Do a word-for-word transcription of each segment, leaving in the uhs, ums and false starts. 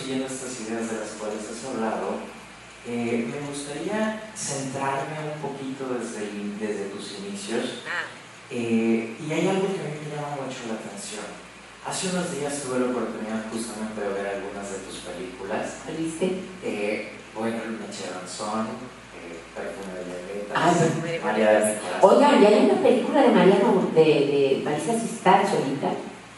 siguiendo estas ideas de las cuales has hablado, eh, me gustaría centrarme un poquito desde, el, desde tus inicios. Eh, y hay algo que a mí me llama mucho la atención. Hace unos días tuve la oportunidad justamente de ver algunas de tus películas. ¿Viste? Eh, bueno, El Mecheranzón, eh, Perfume de Violetas, ah, Perfume de María de mi corazón. Oigan, ya hay una película de Mariano, de, de Marisa Sistar, solita,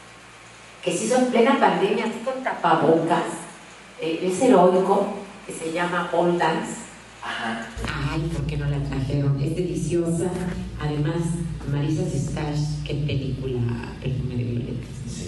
que se hizo en plena pandemia, así con tapabocas. Eh, es heroico, que se llama All Dance. Ajá. Ay, ¿por qué no la trajeron? Es deliciosa. Además, Marisa Sistar, qué película, Perfume de Violetas. Sí.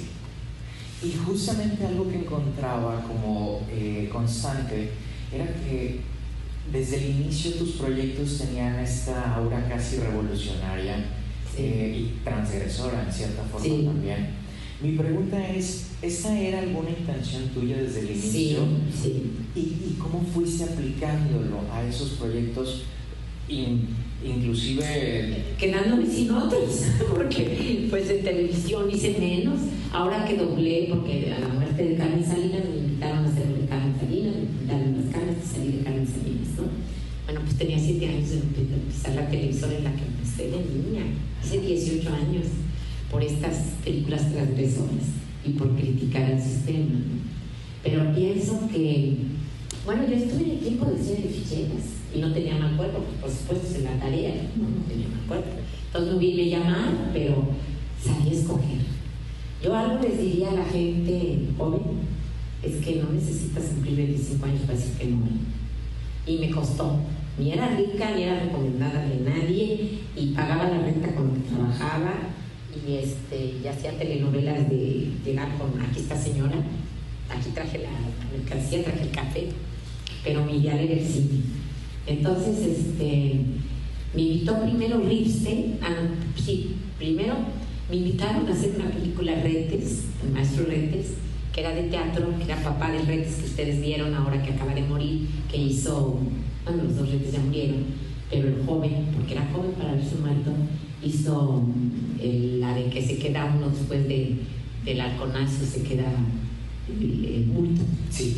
Y justamente algo que encontraba como eh, constante era que desde el inicio tus proyectos tenían esta aura casi revolucionaria, sí. eh, y transgresora en cierta forma, sí. También. Mi pregunta es, ¿esa era alguna intención tuya desde el inicio? Sí, sí. ¿Y, y cómo fuiste aplicándolo a esos proyectos, in, inclusive... Quedándome sin otros, porque pues en televisión hice menos. Ahora que doblé, porque a la muerte de Carmen Salinas me invitaron a hacer de Carmen Salinas, me invitaron las ganas de salir de Carmen Salinas, ¿no? Bueno, pues tenía siete años de empezar la televisora en la que empecé de niña, hace dieciocho años. Por estas películas transgresoras y por criticar al sistema, ¿no? Pero pienso que, bueno, yo estuve en el equipo de cine de ficheras y no tenía mal cuerpo, pues por supuesto en la tarea, no, no tenía mal cuerpo. Entonces me llamaron, pero sabía escoger. Yo algo les diría a la gente joven, es que no necesitas cumplir veinticinco años para decir que no. Y me costó. Ni era rica, ni era recomendada de nadie, y pagaba la renta con lo que trabajaba. Y este, ya hacía telenovelas de llegar con aquí esta señora, aquí traje la mercancía, traje el café, pero mi ideal era el cine. Entonces, este, me invitó primero Ripstein, ah, sí, primero me invitaron a hacer una película Retes, el maestro Retes, que era de teatro, que era papá de Retes que ustedes vieron ahora que acaba de morir, que hizo, bueno, los dos Retes ya murieron, pero el joven, porque era joven para haberse muerto, hizo el, la de que se queda uno después de, del halconazo, se queda el, el bulto. Sí.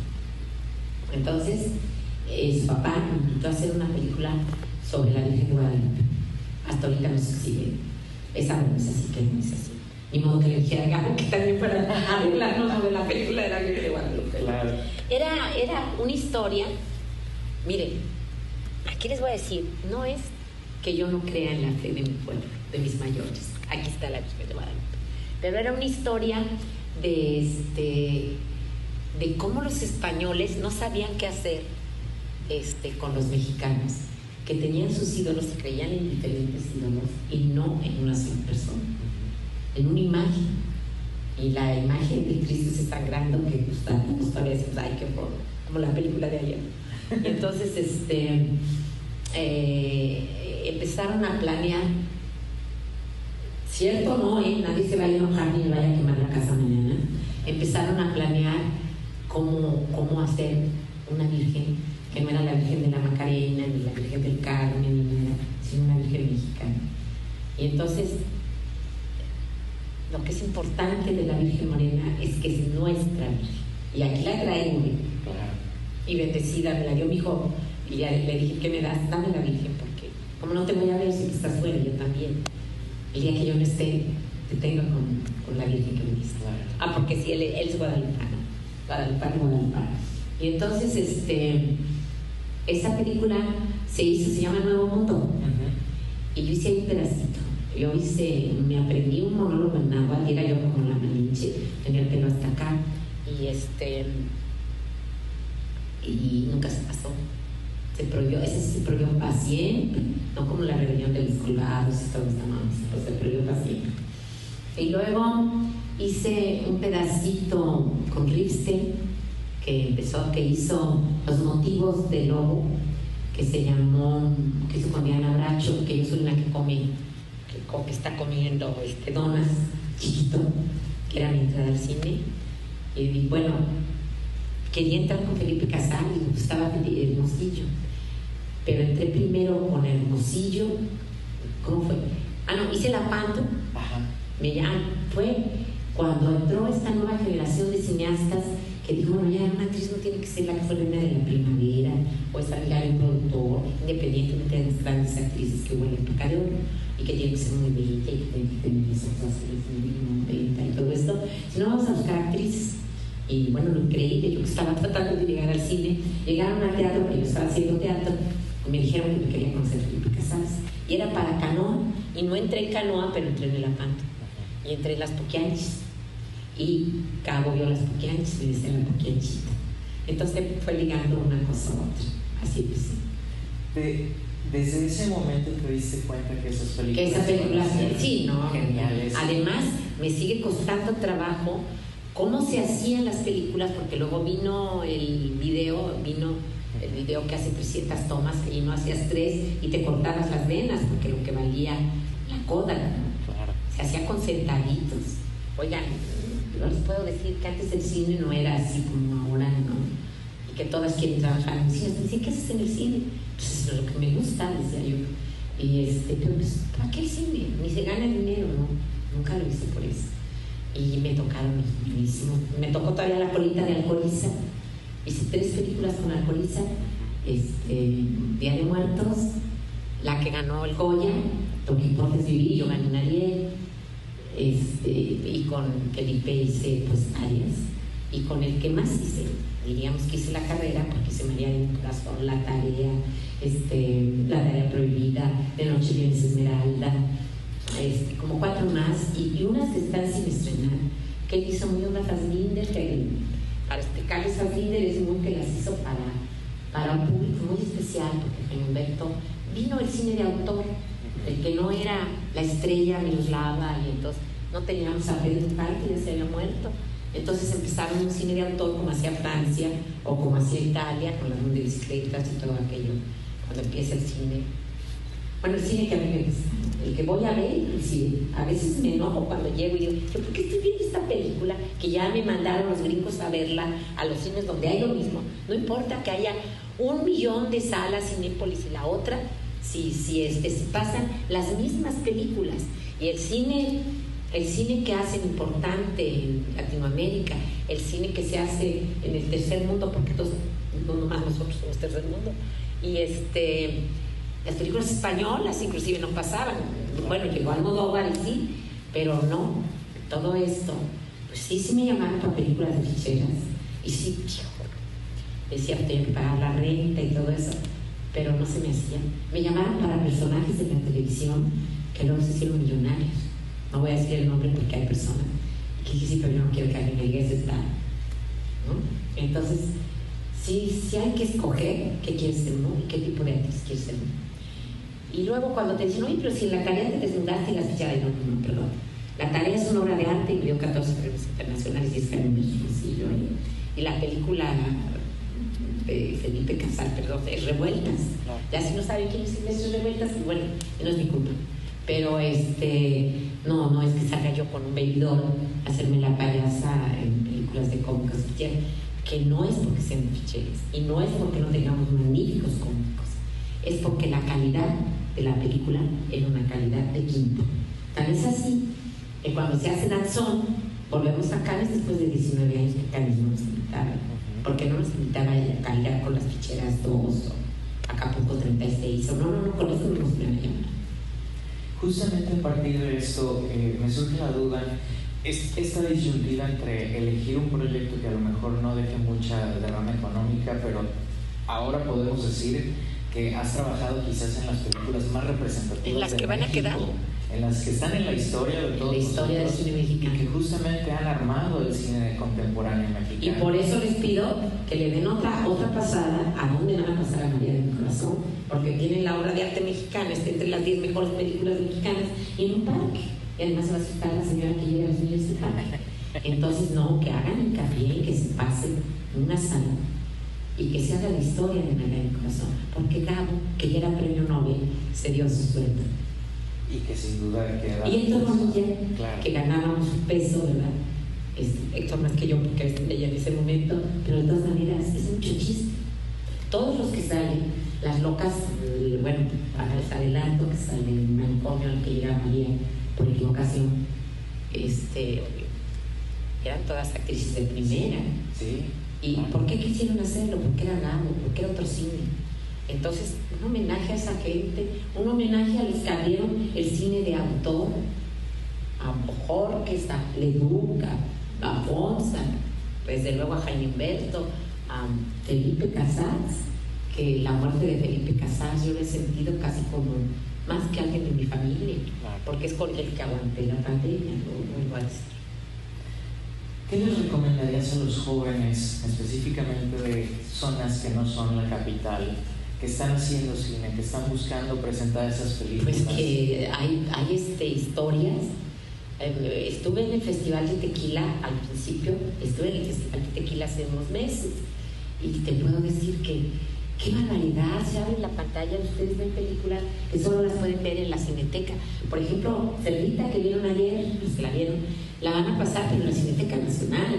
Entonces, eh, su papá me invitó a hacer una película sobre la Virgen de Guadalupe. Hasta ahorita no se sigue. Esa no es así, que no es así. Ni modo que le dijera a Gabo que también fuera a arreglarnos sobre la película de la Virgen de Guadalupe. Claro. Era, era una historia, miren, aquí les voy a decir, no es que yo no crea en la fe de mi pueblo, de mis mayores. Aquí está la Virgen de Guadalupe. Pero era una historia de, este, de cómo los españoles no sabían qué hacer este, con los mexicanos, que tenían sus ídolos, se creían en diferentes ídolos y no en una sola persona, en una imagen. Y la imagen de Cristo se está sangrando que gusta, pues todavía decimos, ay, qué horror, como la película de ayer. Y entonces, este... Eh, empezaron a planear, cierto no, ¿eh? Nadie se vaya a enojar ni me vaya a quemar la casa mañana. Empezaron a planear cómo, cómo hacer una virgen que no era la Virgen de la Macarena ni la Virgen del Carmen ni nada, sino una virgen mexicana. Y entonces lo que es importante de la Virgen Morena es que es nuestra virgen, y aquí la traigo, ¿eh? Y bendecida me la dio mi hijo. Y ya le dije, ¿qué me das? Dame la Virgen, porque como no te voy a ver si estás fuera, yo también. El día que yo no esté, te tengo con, con la Virgen que me diste. Ah, porque sí, él, él es guadalupano, guadalupano, guadalupano. Y entonces, este, esa película se hizo, se llama Nuevo Mundo. Uh-huh. Y yo hice ahí un pedacito. Yo hice, me aprendí un monólogo en náhuatl, y era yo como la malinche, tenía el pelo hasta acá. Y este, y nunca se pasó. Se prohibió, ese se prohibió para siempre, no como la rebelión de los colgados y todos los demás, pues se prohibió para siempre. Y luego hice un pedacito con Ripstein, que empezó, que hizo Los motivos del lobo, que se llamó, que hizo con Diana Bracho, que yo soy una que come, que, que está comiendo este, donas, chiquito, que era mi entrada al cine. Y bueno, quería entrar con Felipe Casal y me gustaba Hermosillo, pero entré primero con Hermosillo. ¿Cómo fue? Ah, no, hice La Panto. Ajá. Me llaman, fue cuando entró esta nueva generación de cineastas que dijo, bueno, ya una actriz no tiene que ser la que fue reina de la primavera o es amiga de un productor, independientemente de las grandes actrices que hubo en la época de oro y que tiene que ser muy bella y que tiene que tener esos azules muy noventa y todo esto, sino vamos a buscar actrices. Y bueno, lo increíble, yo que estaba tratando de llegar al cine, llegaron al teatro, porque yo estaba haciendo teatro, y me dijeron que me quería conocer Felipe Casals. Y era para Canoa, y no entré en Canoa, pero entré en el Apanto. Y entré en las Poquianchis. Y Cabo vio las Poquianchis, me decía la Poquianchita. Entonces fue ligando una cosa a otra. Así empecé. De, desde ese momento te diste cuenta que esas películas... Que esas películas, sí, no. Geniales. Además, me sigue costando trabajo cómo se hacían las películas, porque luego vino el video, vino el video que hace trescientas tomas y no hacías tres y te cortabas las venas, porque lo que valía la coda, ¿no? Claro. Se hacía con centavitos. Oigan, yo les puedo decir que antes el cine no era así como ahora, ¿no? Y que todas quieren trabajar en el cine. Me decían, ¿qué haces en el cine? Pues eso es lo que me gusta, decía yo. Y este, pero pues, ¿para qué el cine? Ni se gana dinero, ¿no? Nunca lo hice por eso. Y me tocaron buenísimo. Me tocó todavía La colita de Alcoholiza. Hice tres películas con Alcoholiza. Este, Día de Muertos, la que ganó el Goya, Lo que importa es vivir, yo gané un Ariel. Este, y con Felipe hice pues varias. Y con el que más hice, diríamos que hice la carrera, porque hice María de mi corazón, La tarea, este, La tarea prohibida, De noche vienes Esmeralda. Este, como cuatro más y, y unas que están sin estrenar, que él hizo muy una Fassbinder, que para este Carlos Fassbinder es muy que las hizo para, para un público muy especial, porque Jaime Humberto vino el cine de autor, el que no era la estrella Miroslava, y entonces no teníamos a Pedro Infante, ya se había muerto, entonces empezaron un cine de autor como hacía Francia o como hacía Italia, con las de bicicletas y todo aquello, cuando empieza el cine. Bueno, el cine que a mí me gusta, el que voy a ver, el cine. A veces me enojo cuando llego y digo, ¿yo por qué estoy viendo esta película? Que ya me mandaron los gringos a verla a los cines donde hay lo mismo. No importa que haya un millón de salas Cinépolis y la otra, si, si, este, si pasan las mismas películas. Y el cine, el cine que hacen importante en Latinoamérica, el cine que se hace en el tercer mundo, porque todos, no nomás nosotros somos tercer mundo, y este... las películas españolas inclusive no pasaban. Bueno, llegó Almodóvar y sí, pero no, todo esto, pues sí, sí me llamaron para películas de ficheras y sí, decía, tengo que pagar la renta y todo eso, pero no se me hacía. Me llamaron para personajes de la televisión que luego se hicieron millonarios. No voy a decir el nombre porque hay personas que dije, sí, pero yo no quiero que alguien me diga ese está, ¿no? Entonces, sí, sí hay que escoger qué quieres ser uno y qué tipo de actriz quieres ser uno. Y luego cuando te dicen, oye, pero si en La tarea te desnudaste y las fichadas, no, no, no, perdón. La tarea es una obra de arte y me dio catorce premios internacionales y es premio sencillo. Y la película de Felipe Casals, perdón, es Revueltas. Ya si no saben quién es Silvestre Revueltas, pues bueno, no es mi culpa. Pero este, no, no es que salga yo con un bebidor a hacerme la payasa en películas de cómicos ficheros, que no es porque sean ficheros y no es porque no tengamos magníficos cómicos, es porque la calidad de la película era una calidad de quinto. Tal es así que cuando se hace Danzón, volvemos a Cannes después de diecinueve años que Cannes no nos invitaba, porque no nos invitaba a calidad con las ficheras dos o Acapulco treinta y seis, o no, no, no, con eso no nos iban a llamar. Justamente a partir de esto eh, me surge la duda, es esta disyuntiva entre elegir un proyecto que a lo mejor no deje mucha derrama económica, pero ahora podemos decir que has trabajado quizás en las películas más representativas en las que van México, a quedar, en las que están en la historia de todos la historia del cine mexicano, y que justamente han armado el cine contemporáneo mexicano. Y por eso les pido que le den otra, otra pasada a dónde van a pasar a María de mi corazón, porque tienen la obra de arte mexicana, está entre las diez mejores películas mexicanas y en un parque, y además se va a asustar la señora que llega a los niños del parque. Entonces no, que hagan hincapié, que se pasen en una sala y que se haga la historia de María de mi corazón, porque Gabo, que ya era premio Nobel, se dio su sueldo. Y que sin duda queda... Y Héctor Bonilla, claro, que ganábamos un peso, ¿verdad? Este, Héctor más que yo, porque ella en ese momento, pero de todas maneras es mucho chiste. Todos los que salen, las locas, eh, bueno, para les adelanto que sale en un manicomio al que llega María por equivocación, este, eran todas actrices de primera. Sí. ¿Y por qué quisieron hacerlo? Porque era Gabo, porque era otro cine. Entonces, un homenaje a esa gente, un homenaje a los que abrieron el cine de autor, a Borges, a Leduc, a Fonsa, desde luego a Jaime Humberto, a Felipe Casals, que la muerte de Felipe Casals yo lo he sentido casi como más que alguien de mi familia, porque es con el que aguanté la pandemia, lo vuelvo a decir. ¿Qué les recomendarías a los jóvenes, específicamente de zonas que no son la capital, que están haciendo cine, que están buscando presentar esas películas? Pues que hay, hay este, historias. Eh, estuve en el Festival de Tequila al principio, estuve en el Festival de Tequila hace unos meses, y te puedo decir que qué barbaridad, se abre la pantalla, ustedes ven películas que solo las pueden ver en la Cineteca. Por ejemplo, Cerdita, que vieron ayer, los que la vieron, la van a pasar pero en la Cineteca Nacional.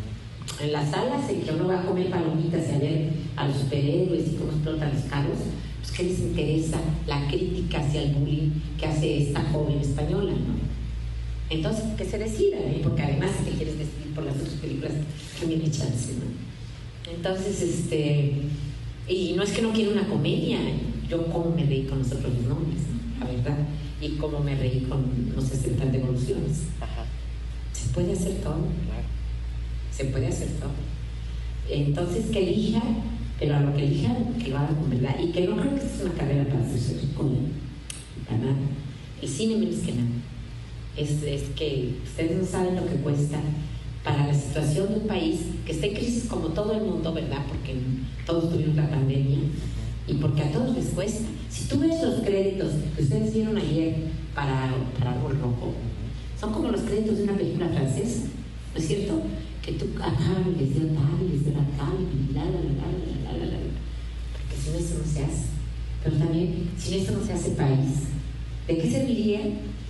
En las salas en que uno va a comer palomitas y a ver a los superhéroes y cómo explotan los carros, pues ¿qué les interesa? La crítica hacia el bullying que hace esta joven española, ¿no? Entonces, que se decidan, ¿eh? Porque además si te quieres decidir por las otras películas, también hay chance, ¿no? Entonces, este... Y no es que no quiera una comedia, yo como me reí con nosotros los nombres, ¿no? La verdad, y como me reí con los sesenta devoluciones. Ajá. Se puede hacer todo, claro. Se puede hacer todo. Entonces, que elija, pero a lo que elija, que lo haga con verdad. Y que no creo que es una carrera para hacerse rico, para nada. El cine menos que nada. Es, es que ustedes no saben lo que cuesta para la situación de un país que está en crisis como todo el mundo, ¿verdad? Porque todos tuvimos la pandemia y porque a todos les cuesta. Si tú ves los créditos que ustedes vieron ayer para, para Árbol Rojo, son como los créditos de una película francesa, ¿no es cierto? Que tú, ajá, les dio tal, les dio la tal, y la, la, la, la, la, la, la, porque sin eso no se hace. Pero también, sin eso no se hace país. ¿De qué serviría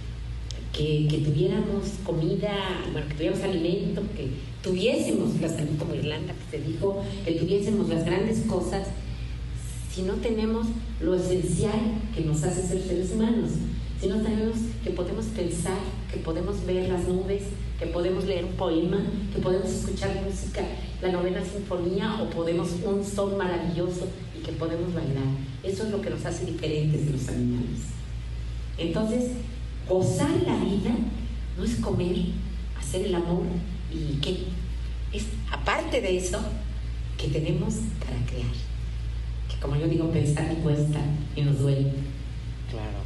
que, que tuviéramos comida, bueno, que tuviéramos alimento, que tuviésemos la salud como Irlanda, que se dijo, que tuviésemos las grandes cosas, si no tenemos lo esencial que nos hace ser seres humanos? Si no tenemos que podemos pensar, que podemos ver las nubes, que podemos leer un poema, que podemos escuchar música, la novena sinfonía, o podemos un sol maravilloso y que podemos bailar. Eso es lo que nos hace diferentes de los animales. Entonces, gozar la vida no es comer, hacer el amor y que es, aparte de eso, que tenemos para crear. Que como yo digo, pensar me cuesta y nos duele. Claro.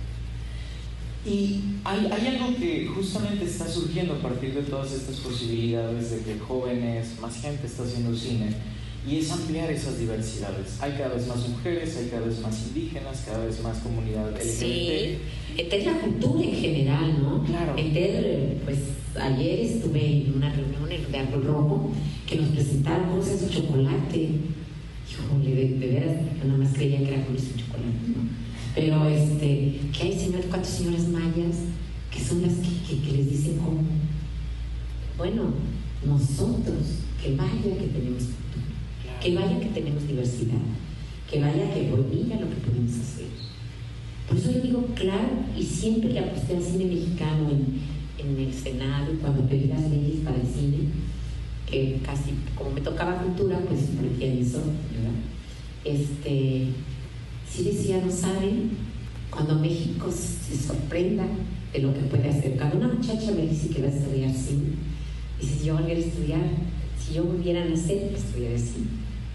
Y hay, hay algo que justamente está surgiendo a partir de todas estas posibilidades de que jóvenes, más gente está haciendo cine, y es ampliar esas diversidades. Hay cada vez más mujeres, hay cada vez más indígenas, cada vez más comunidad L G B T. Sí, es la cultura en general, ¿no? Claro. Enter, pues ayer estuve en una reunión en de Árbol Rojo que nos presentaron cosas de chocolate. Híjole, de, de veras, yo nada más creía que era con ese chocolate, ¿no? Pero este, que hay señores, cuatro señoras mayas que son las que, que, que les dicen cómo. Bueno, nosotros, que vaya que tenemos cultura, claro, que vaya que tenemos diversidad, que vaya que pues, mira lo que podemos hacer. Por eso yo digo, claro, y siempre que aposté al cine mexicano en, en el Senado, cuando pedí las leyes para el cine, que casi, como me tocaba cultura, pues no decía eso, ¿verdad? Este... Sí decía, no saben, cuando México se sorprenda de lo que puede hacer. Cuando una muchacha me dice que va a estudiar cine, dice, si yo volviera a estudiar, si yo volviera a nacer, estudiaría cine.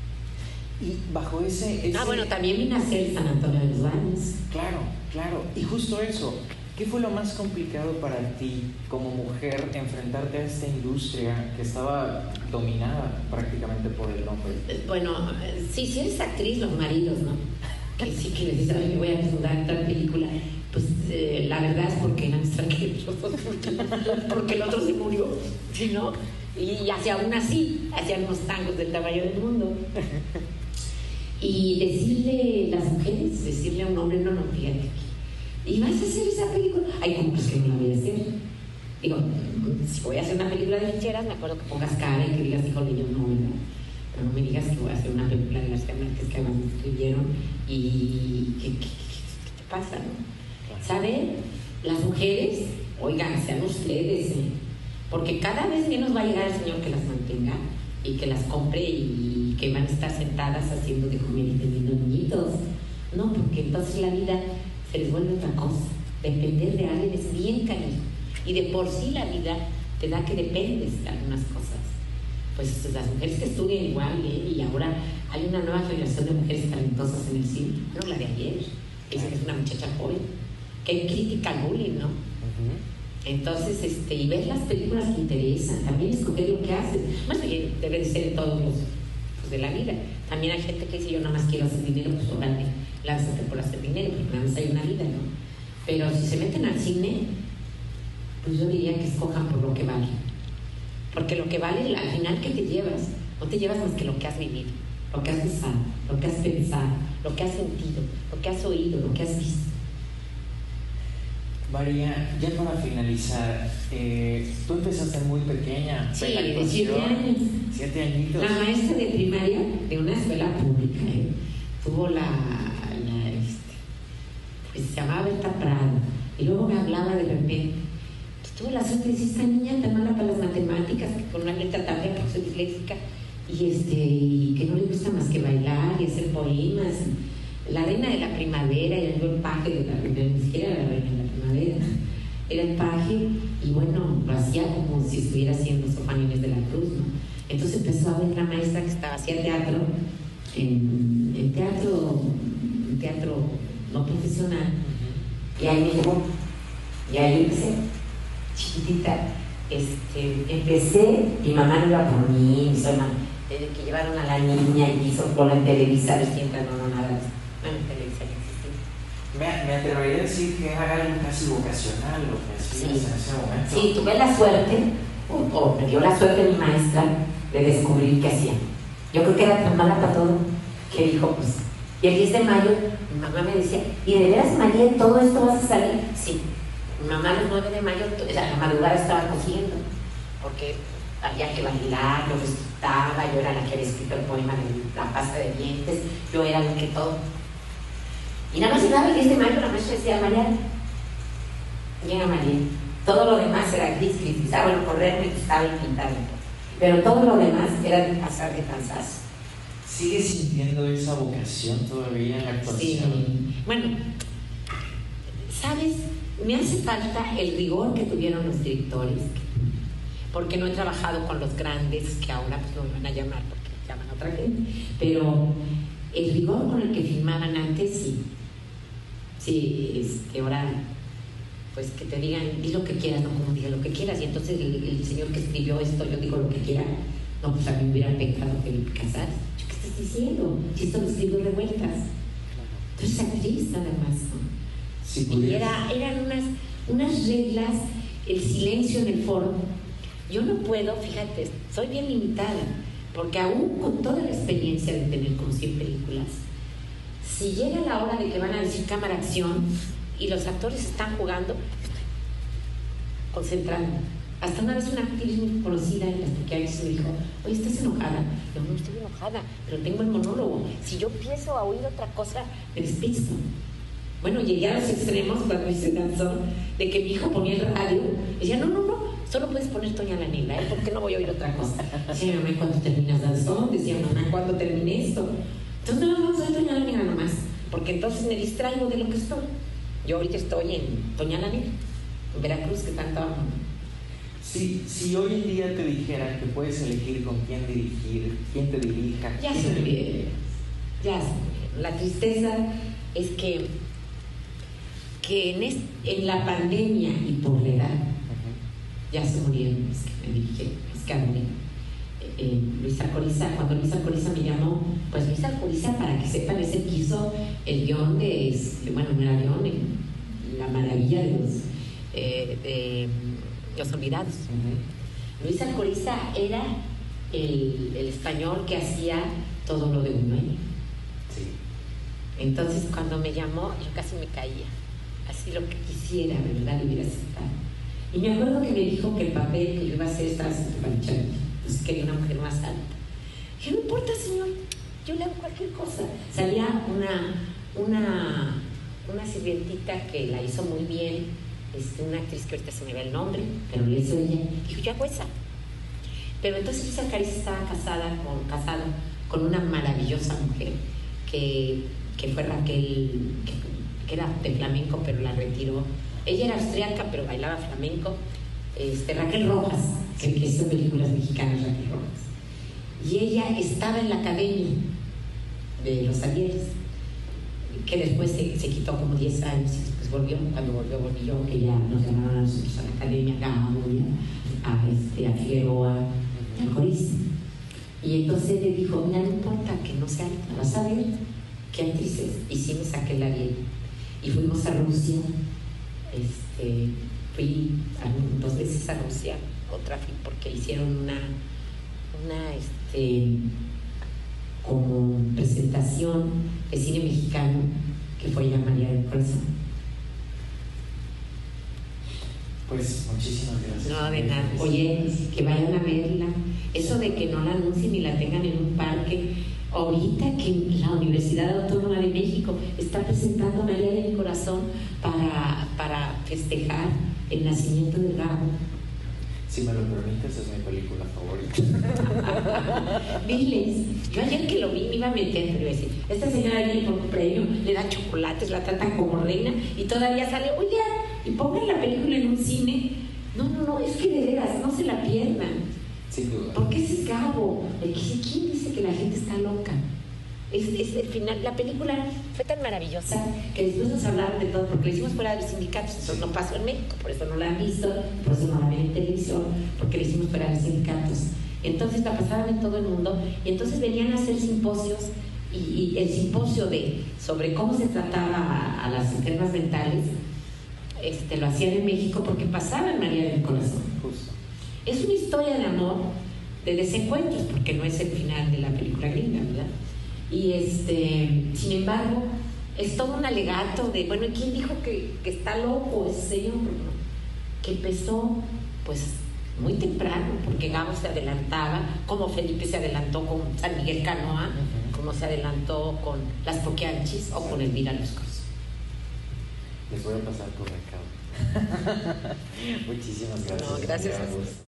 Y bajo ese, ese... Ah, bueno, también vine a hacer San Antonio de los Baños. Claro, claro. Y justo eso, ¿qué fue lo más complicado para ti como mujer enfrentarte a esta industria que estaba dominada prácticamente por el hombre? Bueno, sí, si eres actriz, los maridos, ¿no? Que sí que les dicen, oye, voy a ayudar en tal película, pues eh, la verdad es porque eran extranjeros, porque el otro se murió, ¿sí, no? Y hacia aún así, hacían unos tangos del tamaño del mundo. Y decirle a las mujeres, decirle a un hombre, no, no, fíjate, ¿y vas a hacer esa película? Ay, ¿cómo pues que no la voy a hacer? Digo, si voy a hacer una película de lincheras, me acuerdo que pongas cara y que digas, híjole, yo no, ¿verdad? Pero no me digas que voy a hacer una película de García Márquez que además me escribieron y ¿qué, qué, qué, qué te pasa, no? ¿Saben? Las mujeres, oigan, sean ustedes, ¿eh? Porque cada vez menos va a llegar el Señor que las mantenga, y que las compre y que van a estar sentadas haciendo de comer y teniendo niñitos. No, porque entonces la vida se les vuelve otra cosa. Depender de alguien es bien canijo. Y de por sí la vida te da que dependes de algunas cosas. Pues las mujeres que estudian igual, ¿eh? Y ahora hay una nueva generación de mujeres talentosas en el cine. Pero la de ayer, esa que es una muchacha joven, que critica al bullying, ¿no? Uh-huh. Entonces, este, y ver las películas que interesan, también escoger lo que haces. Bueno, debe de ser en todos los pues, de la vida. También hay gente que dice, yo nada más quiero hacer dinero, pues órale, lánzate por hacer dinero, porque nada más hay una vida, ¿no? Pero si se meten al cine, pues yo diría que escojan por lo que vale. Porque lo que vale, al final, ¿qué te llevas? No te llevas más que lo que has vivido, lo que has besado, lo que has pensado, lo que has sentido, lo que has oído, lo que has visto. María, ya para finalizar, eh, tú empezaste muy pequeña. Sí, de siete años. Siete añitos. La maestra de primaria de una escuela pública, ¿eh? Tuvo la, la este, pues se llamaba Berta Prado, y luego me hablaba de repente. Pues tuve la suerte de decir, esta niña tan mala para las matemáticas, que con una letra también, porque soy disléxica, y, este, y que no le gusta más que bailar y hacer poemas. La reina de la primavera, era yo el paje de la reina, ni siquiera era la reina de la primavera, era el paje, y bueno, lo hacía como si estuviera haciendo Sor Juana Inés de la Cruz, ¿no? Entonces empezó a ver la maestra que estaba, hacía teatro, en, en teatro, en teatro no profesional, uh-huh. Y ahí me llevó, y ahí empecé, chiquitita, este, empecé, mi mamá no iba por mí, mi hermana, desde que llevaron a la niña y hizo por en Televisa, recién no, no, nada. Bueno, Televisa no existía. Me, me atrevería a decir que era algo casi vocacional lo que hacías sí. En ese momento. Sí, tuve la suerte, o, o me dio la suerte mi maestra de descubrir qué hacía. Yo creo que era tan mala para todo que dijo, pues, y el diez de mayo, mi mamá me decía, ¿y de veras, María, en todo esto vas a salir? Sí. Mi mamá el nueve de mayo, o sea, la madrugada estaba cosiendo, porque había que bailar, lo recitaba, yo era la que había escrito el poema de la pasta de dientes, yo era lo que todo. Y nada más llegaba el diez de mayo, la maestra decía, María, llega María. Todo lo demás era gris, gris, gris, ah, bueno, correr me gustaba y pintar. Pero todo lo demás era de pasar de cansancio. ¿Sigues sintiendo esa vocación todavía en la actuación? Sí. Bueno, ¿sabes? Me hace falta el rigor que tuvieron los directores, porque no he trabajado con los grandes, que ahora pues no me van a llamar porque llaman a otra gente, pero el rigor con el que filmaban antes, sí. Sí, este, ahora, pues que te digan, di lo que quieras, no como diga lo que quieras, y entonces el, el señor que escribió esto, yo digo lo que quiera, no, pues a mí me hubiera pecado Felipe Casals. ¿Yo qué estás diciendo? Si esto lo escribo revueltas. Entonces actriz nada más, ¿no? Sí, y era, eran unas, unas reglas, el silencio en el foro. Yo no puedo, fíjate, soy bien limitada, porque aún con toda la experiencia de tener como cien películas, si llega la hora de que van a decir cámara acción y los actores están jugando, concentrando. Hasta una vez una actriz muy conocida en las Turquías me dijo, oye, ¿estás enojada? Yo no estoy enojada, pero tengo el monólogo. Si yo empiezo a oír otra cosa, me despisto. Bueno, llegué a los extremos cuando hice danzón, de que mi hijo ponía el radio, y decía, no, no, no, solo puedes poner Toña la Negra, ¿eh? ¿Por qué no voy a oír otra cosa? Decía, mamá, ¿cuándo terminas danzón? Decía, mamá, ¿cuándo terminé esto? Entonces, no, no, soy Toña la Negra nomás, porque entonces me distraigo de lo que estoy. Yo ahorita estoy en Toña la Negra, en Veracruz, que tanto amo. Si, si hoy en día te dijeran que puedes elegir con quién dirigir, quién te dirija... Ya se murieron, ya se murieron. La tristeza es que que en, este, en la pandemia y por la edad, uh-huh. Ya se murieron los que me dirigieron, los que hablé. Eh, eh, Luisa Coriza, cuando Luisa Coriza me llamó, pues Luisa Coriza, para que sepan, es el que hizo el guión de, de bueno, no era guión, el, la maravilla de los, eh, de Los Olvidados. Uh-huh. Luisa Coriza era el, el español que hacía todo lo de uno. ¿eh? Sí. Entonces, cuando me llamó, yo casi me caía. Así lo que quisiera, ¿verdad? Le hubiera aceptado. Y me acuerdo que me dijo que el papel que yo iba a hacer estaba haciendo para Charlie. Entonces quería una mujer más alta. Dije, no importa, señor, yo le hago cualquier cosa. Salía una, una, una sirvientita que la hizo muy bien, este, una actriz que ahorita se me ve el nombre, pero le hizo ella. Dijo, yo hago esa. Pero entonces Luis Alcariz estaba casada con, casado con una maravillosa mujer que, que fue Raquel, que, que era de flamenco, pero la retiró. Ella era austriaca, pero bailaba flamenco. Este, Raquel Rojas, que, que hizo películas mexicanas, Raquel Rojas. Y ella estaba en la academia de los Salieres, que después se, se quitó como diez años y después volvió. Cuando volvió, volví yo, que ya nos llamaron a nosotros a la academia, a Gabo, a, este, a Figueroa, al corista. Y entonces le dijo, mira, no importa que no sea, vas a ver qué actrices. Y sí me saqué la bien. Y fuimos a Rusia, este, fui a, dos veces a Rusia, otra fui porque hicieron una, una este, como presentación de cine mexicano que fue ya María del Corazón. Pues muchísimas gracias. No, de nada. Oye, que vayan a verla. Eso de que no la anuncien y la tengan en un parque. Ahorita que la Universidad Autónoma de México está presentando María del Corazón para, para festejar el nacimiento de Gabo. Si me lo permites, es mi película favorita. Diles, yo ayer que lo vi me iba a meter, pero iba a decir, esta señora viene por un premio, le da chocolates, la tratan como reina y todavía sale, oiga, y pongan la película en un cine. No, no, no, es que de veras, no se la pierdan. Sin duda. Porque ese es Gabo. El que, ¿quién dice que la gente está loca? Es, es el final. La película fue tan maravillosa que después nos hablaron de todo, porque lo hicimos fuera de los sindicatos. Eso no pasó en México, por eso no la han visto, por eso no la ven en televisión, porque lo hicimos fuera de los sindicatos. Entonces la pasaban en todo el mundo, y entonces venían a hacer simposios, y, y el simposio de sobre cómo se trataba a, a las enfermas mentales, este, lo hacían en México porque pasaba en María del Corazón. Justo. Es una historia de amor, de desencuentros, porque no es el final de la película gringa, ¿verdad? Y este, sin embargo, es todo un alegato de, bueno, ¿quién dijo que, que está loco ese señor? Que empezó, pues, muy temprano, porque Gabo se adelantaba, como Felipe se adelantó con San Miguel Canoa, uh-huh. como se adelantó con Las Poquianchis o con Elvira Los Cruz. Les voy a pasar tu recado. Muchísimas gracias. No, gracias a vos.